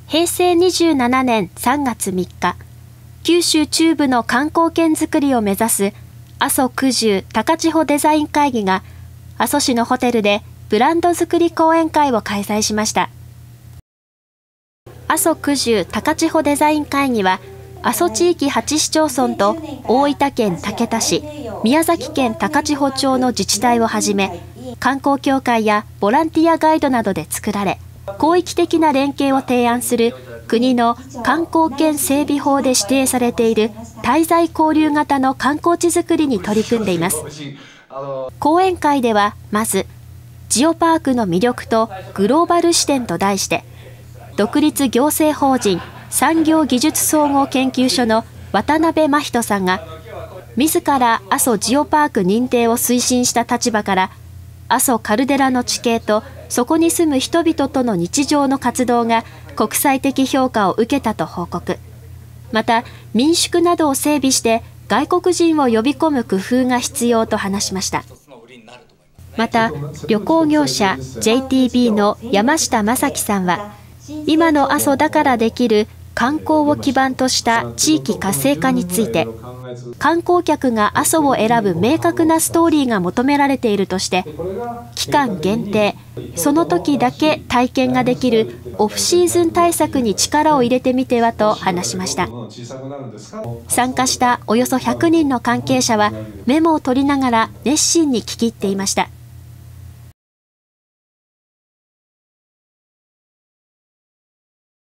平成27年3月3日、九州中部の観光圏づくりを目指す阿蘇九十高千穂デザイン会議が阿蘇市のホテルでブランドづくり講演会を開催しました。阿蘇九十高千穂デザイン会議は、阿蘇地域8市町村と大分県竹田市、宮崎県高千穂町の自治体をはじめ、観光協会やボランティアガイドなどで作られ、広域的な連携を提案する国の観光圏整備法で指定されている滞在交流型の観光地づくりに取り組んでいます。講演会ではまず、ジオパークの魅力とグローバル視点と題して、独立行政法人産業技術総合研究所の渡辺真人さんが、自ら阿蘇ジオパーク認定を推進した立場から、阿蘇カルデラの地形とそこに住む人々との日常の活動が国際的評価を受けたと報告。また、民宿などを整備して外国人を呼び込む工夫が必要と話しました。また、旅行業者 JTB の山下正樹さんは、今の阿蘇だからできる観光を基盤とした地域活性化について、観光客が阿蘇を選ぶ明確なストーリーが求められているとして、期間限定、その時だけ体験ができるオフシーズン対策に力を入れてみてはと話しました。参加したおよそ100人の関係者はメモを取りながら熱心に聞き入っていました。